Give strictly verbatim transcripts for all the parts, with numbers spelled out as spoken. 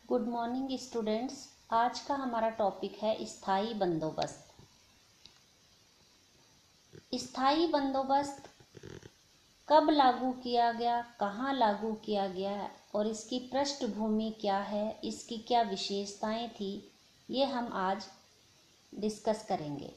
Good morning students. आज का हमारा टॉपिक है स्थायी बंदोबस्त। स्थायी बंदोबस्त कब लागू किया गया, कहाँ लागू किया गया और इसकी पृष्ठभूमि क्या है, इसकी क्या विशेषताएं थी, ये हम आज डिस्कस करेंगे।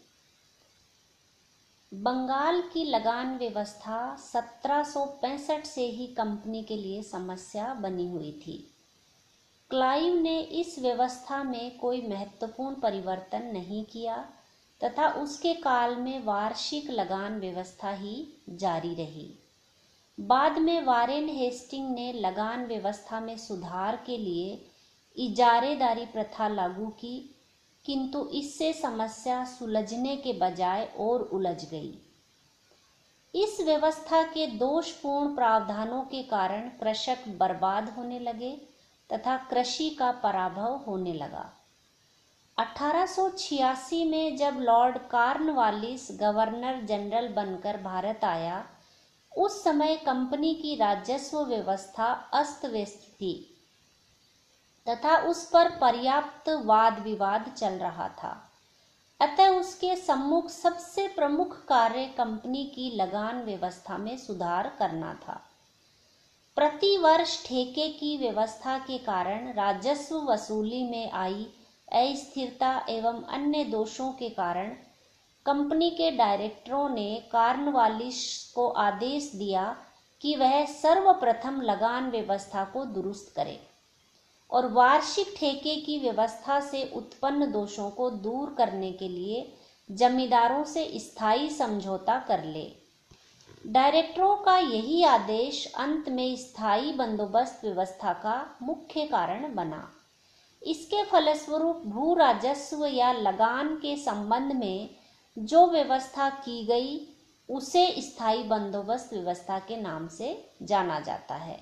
बंगाल की लगान व्यवस्था सत्रह सौ पैंसठ से ही कंपनी के लिए समस्या बनी हुई थी। क्लाइव ने इस व्यवस्था में कोई महत्वपूर्ण परिवर्तन नहीं किया तथा उसके काल में वार्षिक लगान व्यवस्था ही जारी रही। बाद में वारेन हेस्टिंग ने लगान व्यवस्था में सुधार के लिए इजारेदारी प्रथा लागू की, किंतु इससे समस्या सुलझने के बजाय और उलझ गई। इस व्यवस्था के दोषपूर्ण प्रावधानों के कारण कृषक बर्बाद होने लगे तथा कृषि का पराभव होने लगा। अठारह सौ छियासी में जब लॉर्ड कॉर्नवालिस गवर्नर जनरल बनकर भारत आया, उस समय कंपनी की राजस्व व्यवस्था अस्त व्यस्त थी तथा उस पर पर्याप्त वाद विवाद चल रहा था। अतः उसके सम्मुख सबसे प्रमुख कार्य कंपनी की लगान व्यवस्था में सुधार करना था। प्रति वर्ष ठेके की व्यवस्था के कारण राजस्व वसूली में आई अस्थिरता एवं अन्य दोषों के कारण कंपनी के डायरेक्टरों ने कॉर्नवालिस को आदेश दिया कि वह सर्वप्रथम लगान व्यवस्था को दुरुस्त करे और वार्षिक ठेके की व्यवस्था से उत्पन्न दोषों को दूर करने के लिए जमींदारों से स्थायी समझौता कर ले। डायरेक्टरों का यही आदेश अंत में स्थायी बंदोबस्त व्यवस्था का मुख्य कारण बना। इसके फलस्वरूप भू राजस्व या लगान के संबंध में जो व्यवस्था की गई उसे स्थायी बंदोबस्त व्यवस्था के नाम से जाना जाता है।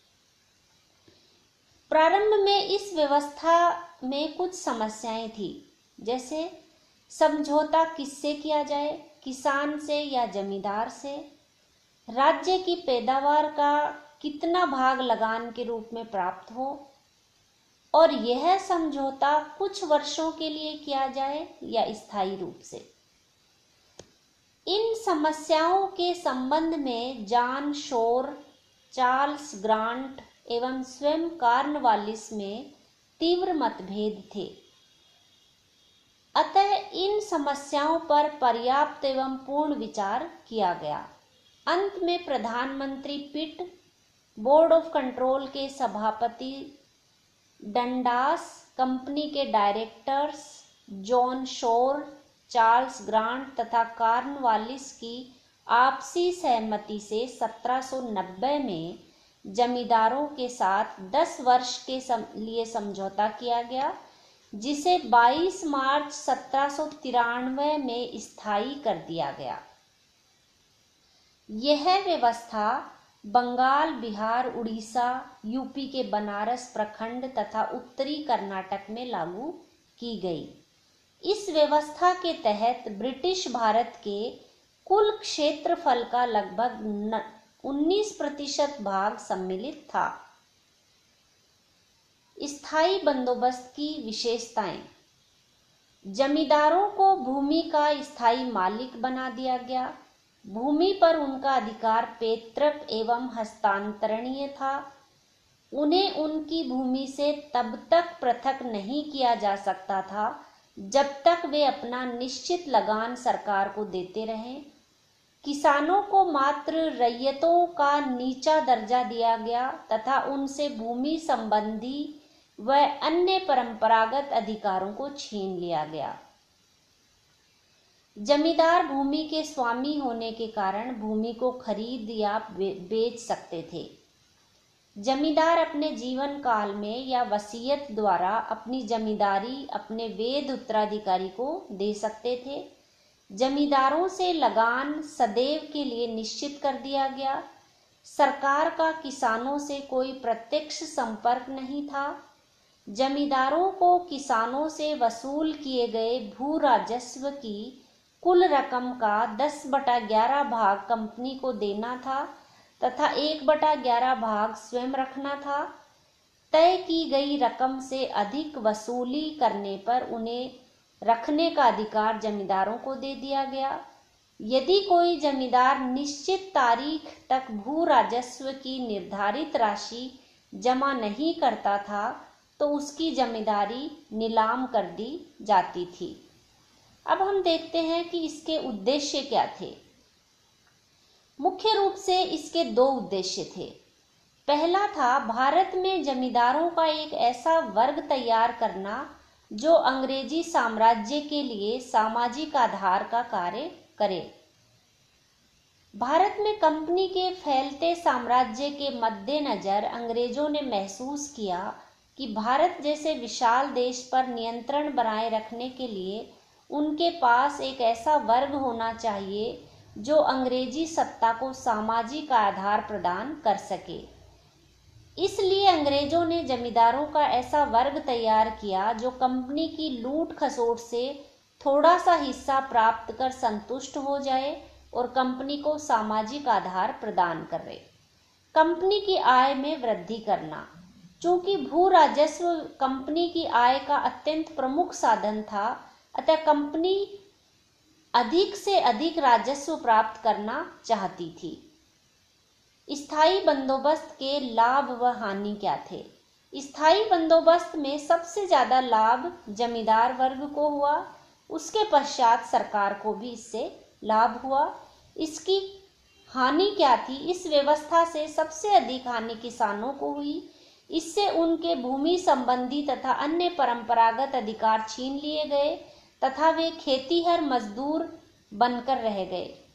प्रारंभ में इस व्यवस्था में कुछ समस्याएं थी, जैसे समझौता किससे किया जाए, किसान से या जमींदार से, राज्य की पैदावार का कितना भाग लगान के रूप में प्राप्त हो और यह समझौता कुछ वर्षों के लिए किया जाए या स्थायी रूप से। इन समस्याओं के संबंध में जॉन शोर, चार्ल्स ग्रांट एवं स्वयं कॉर्नवालिस में तीव्र मतभेद थे। अतः इन समस्याओं पर पर्याप्त एवं पूर्ण विचार किया गया। अंत में प्रधानमंत्री पिट, बोर्ड ऑफ कंट्रोल के सभापति डंडास, कंपनी के directors John Shore, Charles Grant तथा कॉर्नवालिस की आपसी सहमति से सत्रह सौ नब्बे में जमींदारों के साथ दस वर्ष के सम, लिए समझौता किया गया, जिसे बाईस मार्च सत्रह सौ तिरानवे में स्थायी कर दिया गया। यह व्यवस्था बंगाल, बिहार, उड़ीसा, यूपी के बनारस प्रखंड तथा उत्तरी कर्नाटक में लागू की गई। इस व्यवस्था के तहत ब्रिटिश भारत के कुल क्षेत्रफल का लगभग उन्नीस प्रतिशत भाग सम्मिलित था। स्थायी बंदोबस्त की विशेषताएं: जमींदारों को भूमि का स्थायी मालिक बना दिया गया। भूमि पर उनका अधिकार पैतृक एवं हस्तांतरणीय था। उन्हें उनकी भूमि से तब तक पृथक नहीं किया जा सकता था जब तक वे अपना निश्चित लगान सरकार को देते रहें। किसानों को मात्र रैयतों का नीचा दर्जा दिया गया तथा उनसे भूमि संबंधी व अन्य परंपरागत अधिकारों को छीन लिया गया। जमींदार भूमि के स्वामी होने के कारण भूमि को खरीद या बेच सकते थे। जमींदार अपने जीवन काल में या वसीयत द्वारा अपनी जमींदारी अपने वैध उत्तराधिकारी को दे सकते थे। जमींदारों से लगान सदैव के लिए निश्चित कर दिया गया। सरकार का किसानों से कोई प्रत्यक्ष संपर्क नहीं था। जमींदारों को किसानों से वसूल किए गए भू राजस्व की कुल रकम का दस बटा ग्यारह भाग कंपनी को देना था तथा एक बटा ग्यारह भाग स्वयं रखना था। तय की गई रकम से अधिक वसूली करने पर उन्हें रखने का अधिकार जमींदारों को दे दिया गया। यदि कोई जमींदार निश्चित तारीख तक भू राजस्व की निर्धारित राशि जमा नहीं करता था तो उसकी जमींदारी नीलाम कर दी जाती थी। अब हम देखते हैं कि इसके उद्देश्य क्या थे। मुख्य रूप से इसके दो उद्देश्य थे। पहला था भारत में जमींदारों का एक ऐसा वर्ग तैयार करना जो अंग्रेजी साम्राज्य के लिए सामाजिक आधार का कार्य करे। भारत में कंपनी के फैलते साम्राज्य के मद्देनजर अंग्रेजों ने महसूस किया कि भारत जैसे विशाल देश पर नियंत्रण बनाए रखने के लिए उनके पास एक ऐसा वर्ग होना चाहिए जो अंग्रेजी सत्ता को सामाजिक आधार प्रदान कर सके। इसलिए अंग्रेजों ने जमींदारों का ऐसा वर्ग तैयार किया जो कंपनी की लूट खसोट से थोड़ा सा हिस्सा प्राप्त कर संतुष्ट हो जाए और कंपनी को सामाजिक आधार प्रदान करे। कंपनी की आय में वृद्धि करना। चूंकि भू राजस्व कंपनी की आय का अत्यंत प्रमुख साधन था, अतः कंपनी अधिक से अधिक राजस्व प्राप्त करना चाहती थी। स्थायी बंदोबस्त के लाभ व हानि क्या थे? स्थायी बंदोबस्त में सबसे ज्यादा लाभ जमींदार वर्ग को हुआ, उसके पश्चात सरकार को भी इससे लाभ हुआ। इसकी हानि क्या थी? इस व्यवस्था से सबसे अधिक हानि किसानों को हुई। इससे उनके भूमि संबंधी तथा अन्य परंपरागत अधिकार छीन लिए गए तथा वे खेतीहर मजदूर बनकर रह गए।